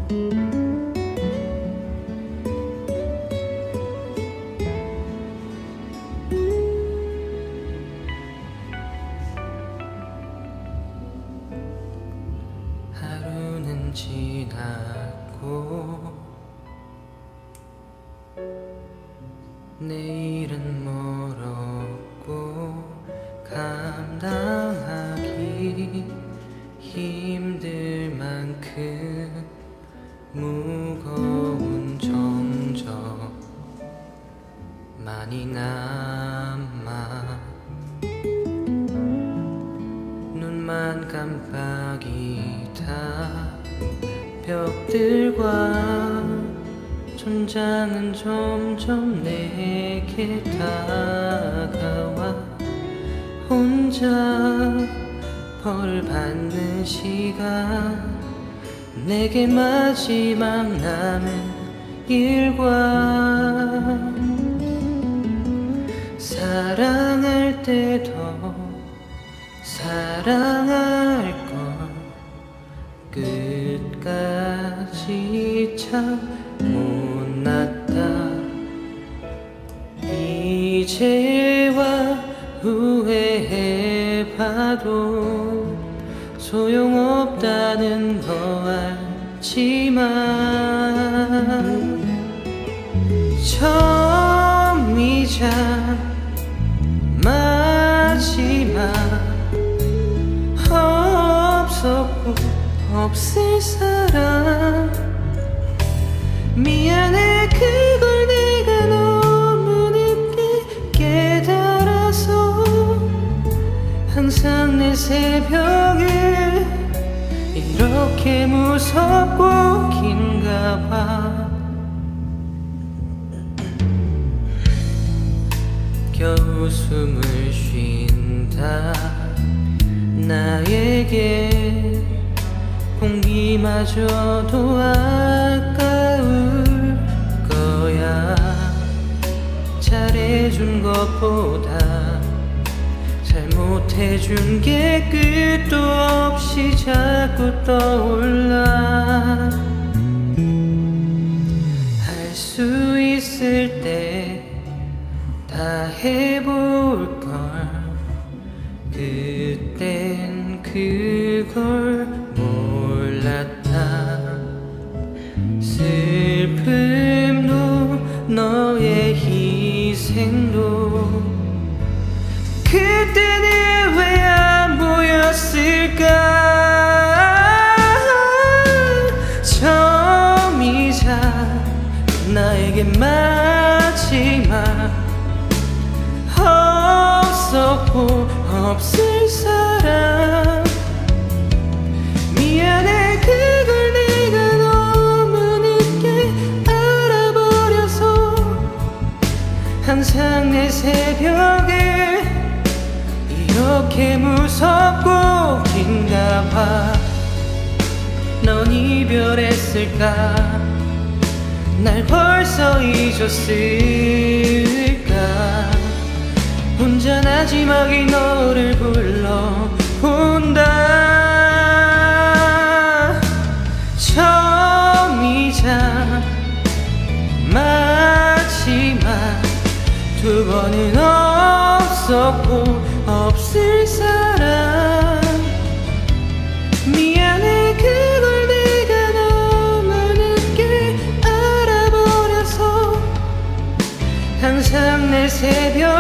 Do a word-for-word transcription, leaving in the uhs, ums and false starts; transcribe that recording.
하루는 지났고 내일은 멀었고 감당하기 힘들 만큼 무거운 정적 많이 남아 눈만 깜빡이다 벽들과 천장은 점점 내게 다가와 혼자 벌을 받는 시간 내게 마지막 남은 일과 사랑할 때 더 사랑할 걸 끝까지 참 못났다 이제와 후회해봐도 소용없다는 거 알지만 처음이자 마지막 없었고 없을 사람 미안해 그걸 내가 너무 늦게 깨달아서 항상 내 새벽에 이렇게 무섭고 긴가 봐 겨우 숨을 쉰다 나에게 공기마저도 아까울 거야 잘해준 것보다 잘못해준 게 끝도 없이 자꾸 떠올라 할 수 있을 때 다 해볼걸 그땐 그걸 몰랐다 슬픔도 너의 희생도 그때는 왜 안 보였을까 처음이자 나에게 마지막 없었고 없을 사람 미안해 그걸 내가 너무 늦게 알아버려서 항상 내 새벽에 이렇게 무섭고 긴가 봐 넌 이별했을까 날 벌써 잊었을까 혼자 마지막에 너를 불러본다 처음이자 마지막 두 번은 없었고 없을 사람 미안해 그걸 내가 너무 늦게 알아버려서 항상 내 새벽